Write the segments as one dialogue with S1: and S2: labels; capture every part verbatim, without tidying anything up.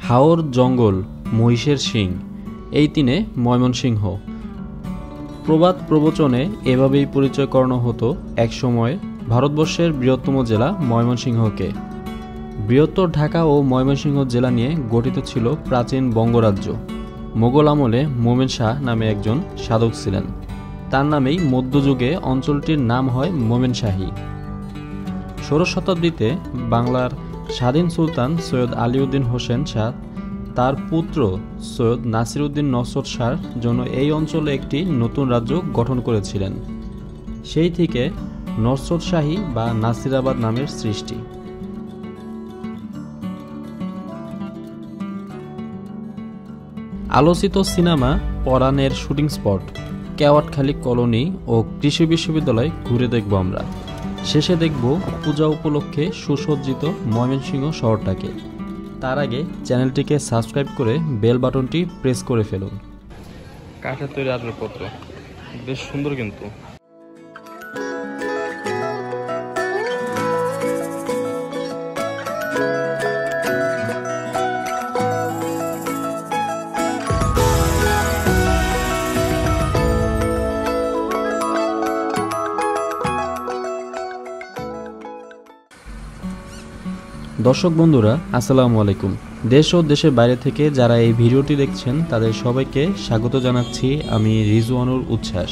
S1: হাওর জঙ্গল, মহিষের শিং, এই তিনে ময়মনসিংহ। প্রবাদ প্রবচনে এভাবেই পরিচয় করানো হতো একসময় ভারতবর্ষের বৃহত্তম জেলা ময়মনসিংহকে। বৃহত্তর ঢাকা ও ময়মনসিংহ জেলা নিয়ে গঠিত ছিল প্রাচীন বঙ্গরাজ্য। মোগল আমলে মোমেন শাহ নামে একজন সাধক ছিলেন, তার নামেই মধ্যযুগে অঞ্চলটির নাম হয় মোমেনশাহী। ষোড়শ শতাব্দীতে বাংলার স্বাধীন সুলতান সৈয়দ আলীউদ্দিন হোসেন শাহ তার পুত্র সৈয়দ নাসিরউদ্দিন নসর শাহর জন্য এই অঞ্চলে একটি নতুন রাজ্য গঠন করেছিলেন। সেই থেকে নসরশাহী বা নাসিরাবাদ নামের সৃষ্টি। আলোচিত সিনেমা পরানের শুটিং স্পট কেওয়াটখালী কলোনি ও কৃষি বিশ্ববিদ্যালয় ঘুরে দেখব আমরা। শেষে দেখব পূজা উপলক্ষে সুসজ্জিত ময়মনসিংহ শহরটাকে। তার আগে চ্যানেলটিকে সাবস্ক্রাইব করে বেল বাটনটি প্রেস করে ফেলুন।
S2: কাঠের তৈরি আসবাবপত্র বেশ সুন্দর কিন্তু।
S1: দর্শক বন্ধুরা, আসসালামু আলাইকুম। দেশ ও দেশের বাইরে থেকে যারা এই ভিডিওটি দেখছেন তাদের সবাইকে স্বাগত জানাচ্ছি আমি রিজওয়ানুর উচ্ছ্বাস।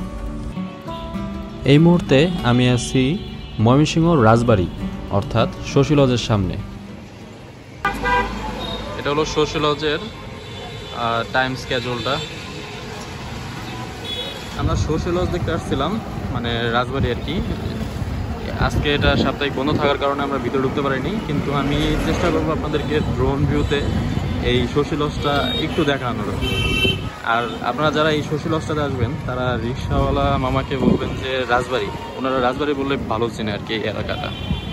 S1: এই মুহূর্তে আমি আছি ময়মনসিংহ রাজবাড়ি অর্থাৎ শশী লজের সামনে।
S2: এটা হলো শশী লজের টাইম স্কেজুলটা। আমরা শশী লজ দেখতে আসছিলাম, মানে রাজবাড়ি আর কি। আজকে এটা সাপ্তাহিক বন্ধ থাকার কারণে আমরা ভিতরে ঢুকতে পারিনি, কিন্তু আমি চেষ্টা করবো আপনাদেরকে ড্রোন ভিউতে এই শশী লজটা একটু দেখানোর। আর আপনারা যারা এই শশী লজটাতে আসবেন তারা রিক্সাওয়ালা মামাকে বলবেন যে রাজবাড়ি, ওনারা রাজবাড়ি বললে ভালো চেনে আর কি এই এলাকাটা।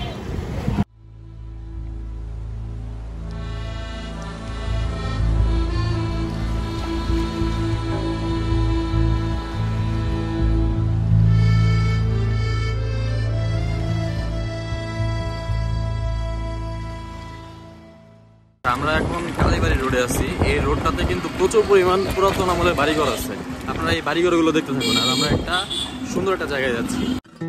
S2: আমরা এখন কালীবাড়ি রোডে আছি। এই রোডটাতে কিন্তু প্রচুর পরিমাণ পুরাতন আমলের বাড়িঘর আছে। আপনারা এই বাড়িঘরগুলো দেখতে থাকুন। আর আমরা একটা সুন্দর একটা জায়গায় যাচ্ছি।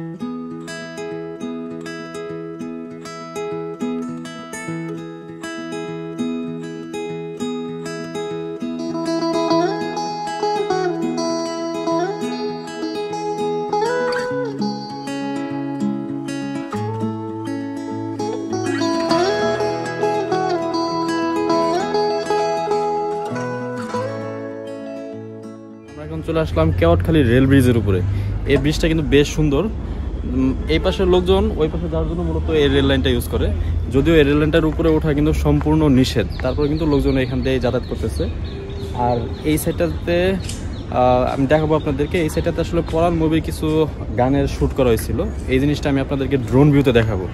S2: চলে আসলাম কেওয়াটখালী রেল ব্রিজের উপরে। এই ব্রিজটা কিন্তু বেশ সুন্দর। এই পাশের লোকজন ওই পাশে যাওয়ার জন্য মূলত এই রেল লাইনটা ইউজ করে, যদিও এই রেল লাইনটার উপরে ওঠা কিন্তু সম্পূর্ণ নিষেধ। তারপরে কিন্তু লোকজন এখান দিয়ে যাতায়াত করতেছে। আর এই সাইডটাতে আমি দেখাবো আপনাদেরকে, এই সাইডটাতে আসলে পরান মুভির কিছু গানের শ্যুট করা হয়েছিল। এই জিনিসটা আমি আপনাদেরকে ড্রোন ভিউতে দেখাবো।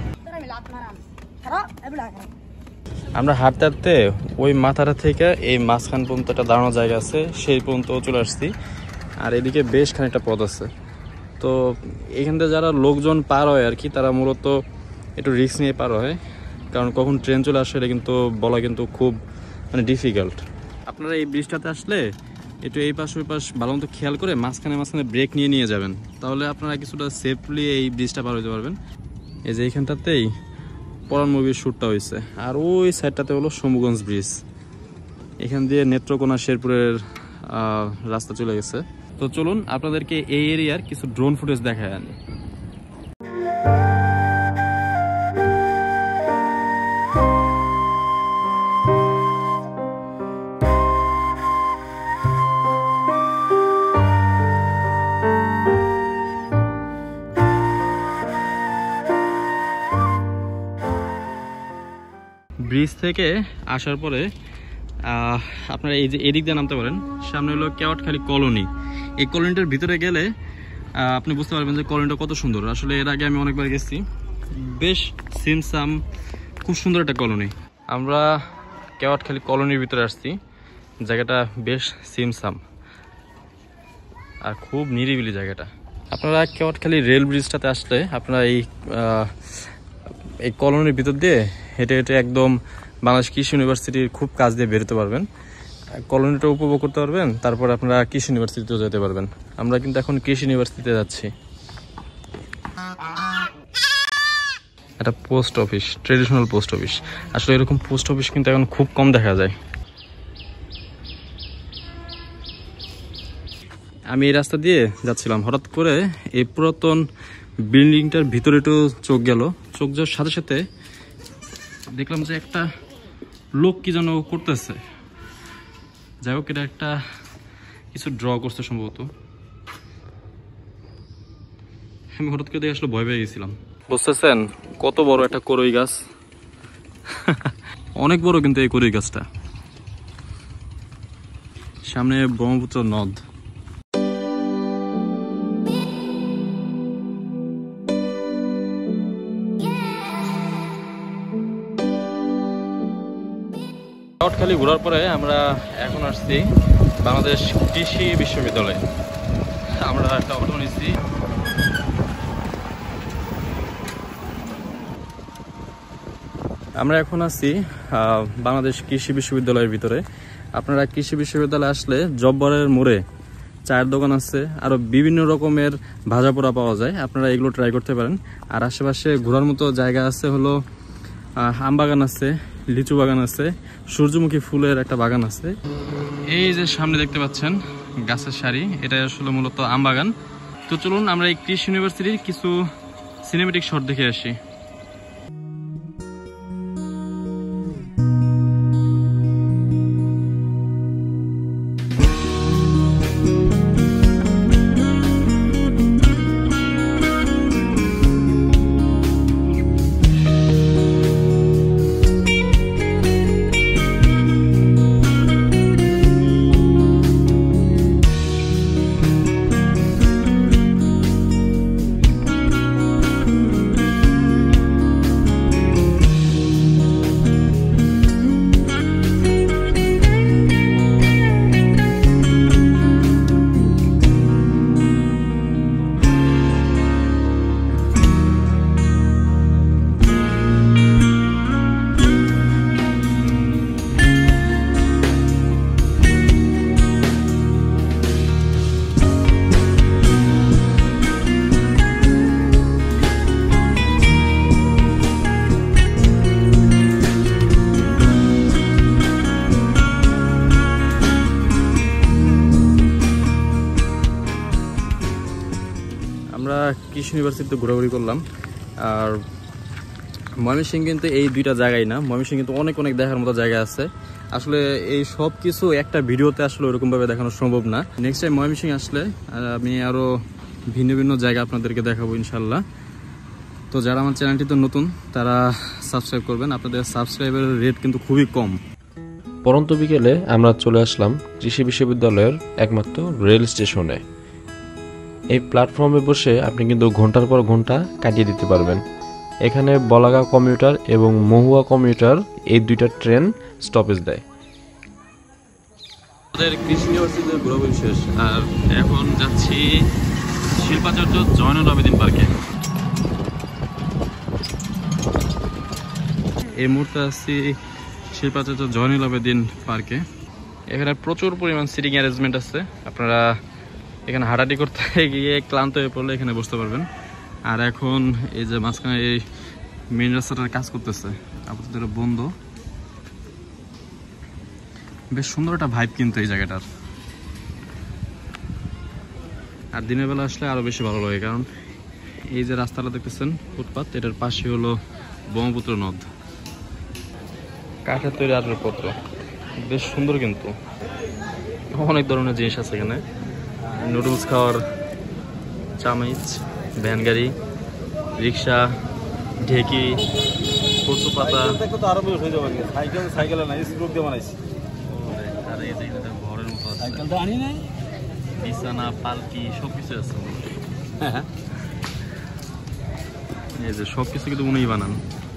S2: আমরা হাঁটতে হাঁটতে ওই মাথাটা থেকে এই মাঝখান পর্যন্ত একটা দাঁড়ানোর জায়গা আছে, সেই পর্যন্ত চলে আসছি। আর এদিকে বেশ খানিকটা পথ আছে। তো এখান থেকে যারা লোকজন পার হয় আর কি, তারা মূলত একটু রিস্ক নিয়ে পার হয়, কারণ কখন ট্রেন চলে আসে এটা কিন্তু বলা কিন্তু খুব মানে ডিফিকাল্ট। আপনারা এই ব্রিজটাতে আসলে একটু এই পাশ ওই পাশ ভালো মতো খেয়াল করে মাঝখানে মাঝখানে ব্রেক নিয়ে নিয়ে যাবেন, তাহলে আপনারা কিছুটা সেফলি এই ব্রিজটা পার হতে পারবেন। এই যে এইখানটাতেই পরান মুভির শ্যুটটা হয়েছে। আর ওই সাইডটাতে হলো শম্ভুগঞ্জ ব্রিজ। এখান দিয়ে নেত্রকোনা শেরপুরের রাস্তা চলে গেছে। তো চলুন আপনাদেরকে এই এরিয়ার কিছু ড্রোন ফুটেজ দেখায় আনি। ব্রিজ থেকে আসার পরে আপনারা এই যে এদিক দিয়ে নামতে পারেন। সামনে হলো কেওয়াটখালী কলোনি। এই কলোনিটার ভিতরে গেলে আপনি বুঝতে পারবেন যে কলোনিটা কত সুন্দর। আসলে এর আগে আমি অনেকবার গেছি, বেশ সিমসাম, খুব সুন্দর একটা কলোনি। আমরা কেওয়াটখালী কলোনির ভিতরে আসছি। জায়গাটা বেশ সিমসাম আর খুব নিরিবিলি জায়গাটা। আপনারা কেওয়াটখালী রেল ব্রিজটাতে আসলে আপনারা এই এই কলোনির ভিতর দিয়ে হেঁটে হেঁটে একদম বাংলাদেশ কৃষি ইউনিভার্সিটির খুব কাছ দিয়ে বেরোতে পারবেন, কলোনিটা উপভোগ করতে পারবেন, তারপর আপনারা কৃষি ইউনিভার্সিটিতেও যেতে পারবেন। আমরা কিন্তু এখন কৃষি ইউনিভার্সিটিতে যাচ্ছি। একটা post office, traditional post office. আসলে এরকম পোস্ট অফিস কিন্তু এখন খুব কম দেখা যায়। আমি এই রাস্তা দিয়ে যাচ্ছিলাম, হঠাৎ করে এই পুরাতন বিল্ডিংটার ভিতরে একটু চোখ গেল। চোখ যাওয়ার সাথে সাথে দেখলাম যে একটা লোক কি যেন করতেছে। যাই হোক, এটা একটা কিছু ড্র করছে সম্ভবত। আমি হঠাৎ করে দেখে আসলে ভয় পেয়ে গেছিলাম। বুঝতেছেন কত বড় একটা করই গাছ, অনেক বড় কিন্তু এই করই গাছটা। সামনে ব্রহ্মপুত্র নদ। কেওয়াটখালী ঘোরার পরে আমরা এখন আসছি বাংলাদেশ কৃষি বিশ্ববিদ্যালয়ে। আমরা একটা অটো নিচ্ছি। আমরা এখন আছি বাংলাদেশ কৃষি বিশ্ববিদ্যালয়ের ভিতরে। আপনারা কৃষি বিশ্ববিদ্যালয়ে আসলে জব্বরের মোড়ে চায়ের দোকান আছে, আরও বিভিন্ন রকমের ভাজা পোড়া পাওয়া যায়, আপনারা এগুলো ট্রাই করতে পারেন। আর আশেপাশে ঘোরার মতো জায়গা আছে, হলো আম বাগান আছে, লিচু বাগান আছে, সূর্যমুখী ফুলের একটা বাগান আছে। এই যে সামনে দেখতে পাচ্ছেন গাছের সারি, এটা আসলে মূলত আম বাগান। তো চলুন আমরা এই কৃষি ইউনিভার্সিটির কিছু সিনেমেটিক শট দেখে আসি। আমরা কৃষি ইউনিভার্সিটিতে ঘোরাঘুরি করলাম। আর ময়মনসিংহ কিন্তু এই দুইটা জায়গায় না, ময়মনসিংহ কিন্তু অনেক অনেক দেখার মতো জায়গা আছে। আসলে এই সব কিছু একটা ভিডিওতে আসলে ওরকমভাবে দেখানো সম্ভব না। নেক্সট টাইম ময়মনসিংহ আসলে আমি আরও ভিন্ন ভিন্ন জায়গা আপনাদেরকে দেখাবো ইনশাল্লাহ। তো যারা আমার চ্যানেলটিতে নতুন তারা সাবস্ক্রাইব করবেন, আপনাদের সাবস্ক্রাইবের রেট কিন্তু খুবই কম।
S1: পরন্ত বিকেলে আমরা চলে আসলাম কৃষি বিশ্ববিদ্যালয়ের একমাত্র রেল স্টেশনে। এই প্ল্যাটফর্মে বসে আপনি কিন্তু ঘন্টার পর ঘন্টা কাটিয়ে দিতে পারবেন। এখানে বলাগা কমিউটার এবং মহুয়া কমিউটার এই দুইটা ট্রেন স্টপেজ দেয়।
S2: আমাদের কৃষি ইউনিভার্সিটিতে ঘোরাঘুরি শেষ, আর এখন যাচ্ছি শিল্পাচার্য জয়নুল আবেদিন পার্কে। এই মুহূর্তে আছি শিল্পাচার্য জয়নুল আবেদিন পার্কে। এখানে প্রচুর পরিমাণ সিটিং অ্যারেঞ্জমেন্ট আছে। আপনারা এখানে হাঁটাহাঁটি করতে গিয়ে ক্লান্ত হয়ে পড়লে এখানে বসতে পারবেন। আর এখন এই যে মাঝখানে এই মেইন রাস্তাটার কাজ করতেছে, আপাতত এটা বন্ধ। বেশ সুন্দর একটা ভাইব কিন্তু এই জায়গাটার। আর দিনের বেলা আসলে আরো বেশি ভালো লাগে, কারণ এই যে রাস্তাটা দেখতেছেন ফুটপাত, এটার পাশে হলো ব্রহ্মপুত্র নদ। কাঠের তৈরি আসবাবপত্র বেশ সুন্দর, কিন্তু অনেক ধরনের জিনিস আছে এখানে। নুডলস খাওয়ার চামচ, ভ্যান গাড়ি, রিক্সা, ঢেকি, কচু পাতা, ঘরের মতো বিছানা, পালকি সবকিছু আছে। এই যে সবকিছু কিন্তু উনিই বানান।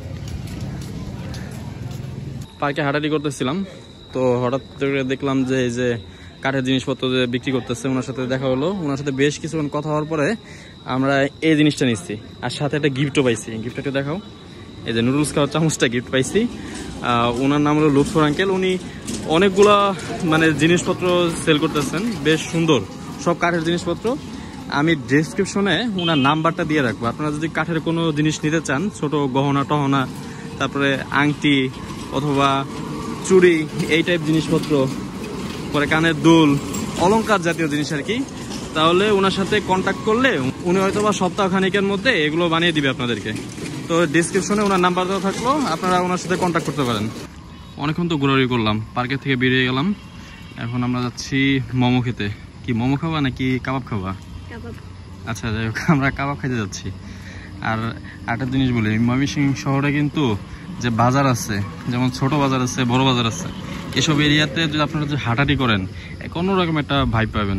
S2: পার্কে হাঁটাহাঁটি করতেছিলাম, তো হঠাৎ করে দেখলাম যে এই যে কাঠের জিনিসপত্র যে বিক্রি করতেছে, ওনার সাথে দেখা হলো। ওনার সাথে বেশ কিছুক্ষণ কথা হওয়ার পরে আমরা এই জিনিসটা নিচ্ছি, আর সাথে একটা গিফটও পাইছি। গিফটটা দেখাও। এই যে নুডলস খাওয়ার চামচটা গিফট পাইছি। ওনার নাম হলো লুৎফর আঙ্কেল। উনি অনেকগুলা মানে জিনিসপত্র সেল করতেছেন, বেশ সুন্দর সব কাঠের জিনিসপত্র। আমি ডেসক্রিপশনে ওনার নাম্বারটা দিয়ে রাখবো। আপনারা যদি কাঠের কোনো জিনিস নিতে চান, ছোট গহনা টহনা, তারপরে আংটি অথবা চুড়ি, এই টাইপ জিনিসপত্র, পরে কানের দুল, অলংকার জাতীয় জিনিস আর কি, তাহলে ওনার সাথে কন্ট্যাক্ট করলে উনি হয়তো বা সপ্তাহখানিকের মধ্যে এগুলো বানিয়ে দিবে আপনাদেরকে। তো ডিসক্রিপশনে ওনার নাম্বার দেওয়া থাকলো, আপনারা ওনার সাথে কন্ট্যাক্ট করতে পারেন। অনেকক্ষণ তো ঘোরাঘুরি করলাম, পার্কের থেকে বেরিয়ে গেলাম। এখন আমরা যাচ্ছি মোমো খেতে। কি মোমো খাবা নাকি কাবাব খাবা? আচ্ছা যাই হোক, আমরা কাবাব খেতে যাচ্ছি। আর একটা জিনিস বলি, ময়মনসিংহ শহরে কিন্তু যে বাজার আছে, যেমন ছোট বাজার আছে, বড় বাজার আছে, এসব এরিয়াতে যদি আপনারা যদি হাঁটাহাঁটি করেন অন্যরকম একটা ভাইব পাবেন।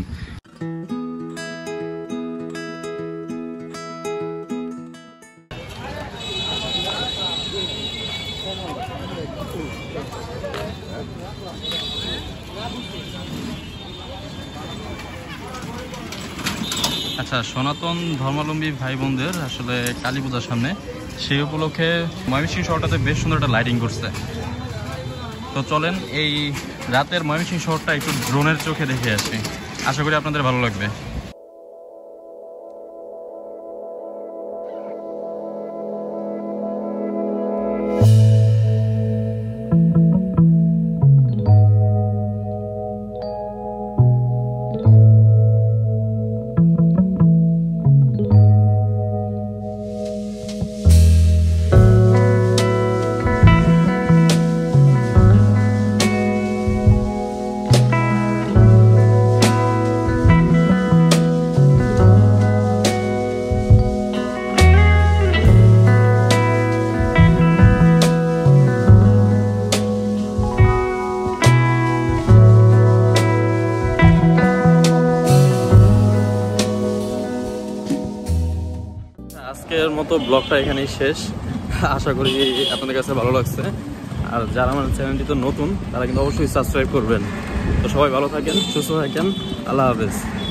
S2: আচ্ছা, সনাতন ধর্মাবলম্বী ভাই বোনদের আসলে কালী পূজার সামনে, সেই উপলক্ষে ময়মনসিংহ শহরটাতে বেশ সুন্দর একটা লাইটিং করছে। তো চলেন এই রাতের ময়মনসিংহ শহরটা একটু ড্রোনের চোখে দেখে আসি, আশা করি আপনাদের ভালো লাগবে। আজকের মতো ব্লগটা এখানেই শেষ। আশা করি আপনাদের কাছে ভালো লাগছে। আর যারা আমার চ্যানেলটি তো নতুন, তারা কিন্তু অবশ্যই সাবস্ক্রাইব করবেন। তো সবাই ভালো থাকেন, সুস্থ থাকেন, আল্লাহ হাফেজ।